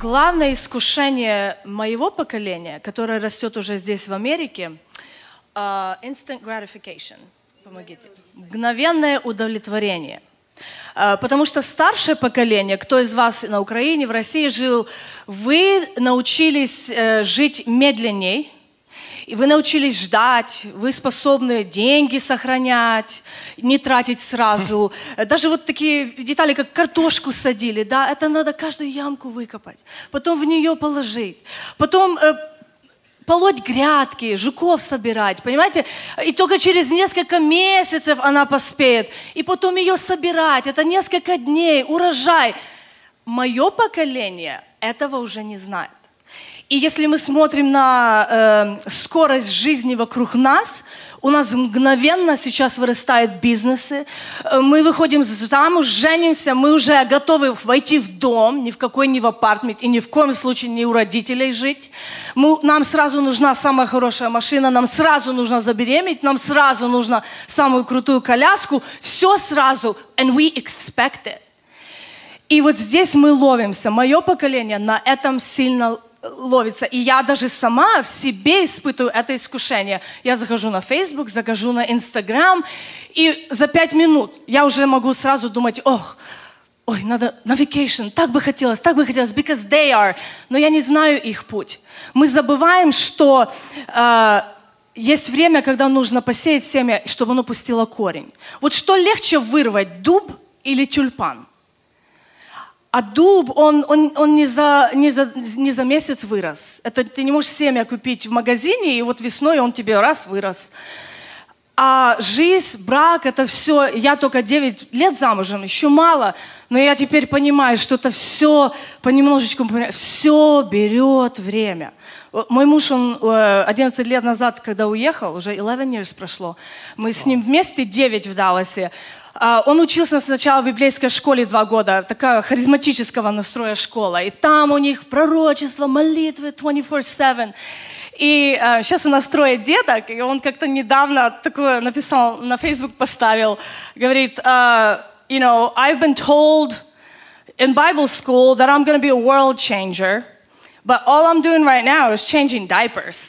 главное искушение моего поколения, которое растет уже здесь, в Америке, instant gratification. Помогите. Мгновенное удовлетворение. Потому что старшее поколение, кто из вас на Украине, в России жил, вы научились жить медленней, и вы научились ждать, вы способны деньги сохранять, не тратить сразу. Даже вот такие детали, как картошку садили, да, это надо каждую ямку выкопать, потом в нее положить, потом полоть грядки, жуков собирать, понимаете? И только через несколько месяцев она поспеет, и потом ее собирать, это несколько дней, урожай. Мое поколение этого уже не знает. И если мы смотрим на скорость жизни вокруг нас, у нас мгновенно сейчас вырастают бизнесы, мы выходим замуж, женимся, мы уже готовы войти в дом, ни в какой не в апартмент, и ни в коем случае не у родителей жить. Нам сразу нужна самая хорошая машина, нам сразу нужно забеременеть, нам сразу нужно самую крутую коляску, все сразу, and we expect it. И вот здесь мы ловимся, мое поколение на этом сильно ловится. И я даже сама в себе испытываю это искушение. Я захожу на Facebook, захожу на Instagram, и за 5 минут я уже могу сразу думать, ой, надо на vacation, так бы хотелось, because they are. Но я не знаю их путь. Мы забываем, что есть время, когда нужно посеять семя, чтобы оно пустило корень. Вот что легче вырвать, дуб или тюльпан? А дуб, он не за месяц вырос. Это ты не можешь семя купить в магазине, и вот весной он тебе раз вырос. А жизнь, брак, это все. Я только 9 лет замужем, еще мало. Но я теперь понимаю, что это все понемножечку, все берет время. Мой муж, он 11 лет назад, когда уехал, уже 11 years прошло, мы с ним вместе 9 в Далласе. Он учился сначала в библейской школе 2 года, такая харизматического настроя школа. И там у них пророчество, молитвы 24/7. И сейчас у нас 3 деток, и он как-то недавно такое написал, на Facebook поставил, говорит, you know, I've been told in Bible school that I'm going to be a world changer, but all I'm doing right now is changing diapers.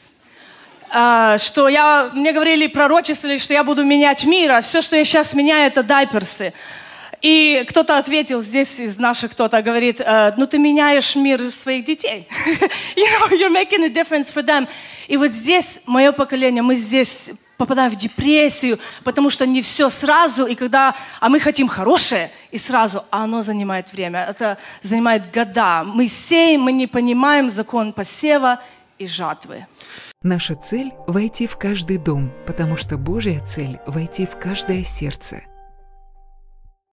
Что мне говорили, пророчествовали, что я буду менять мир, а все, что я сейчас меняю, это дайперсы. И кто-то ответил здесь из наших, кто-то говорит, ну ты меняешь мир своих детей. You know, you're making a difference for them. И вот здесь, мое поколение, мы здесь попадаем в депрессию, потому что не все сразу, а мы хотим хорошее и сразу, а оно занимает время, это занимает года. Мы сеем, мы не понимаем закон посева и жатвы. Наша цель – войти в каждый дом, потому что Божья цель – войти в каждое сердце.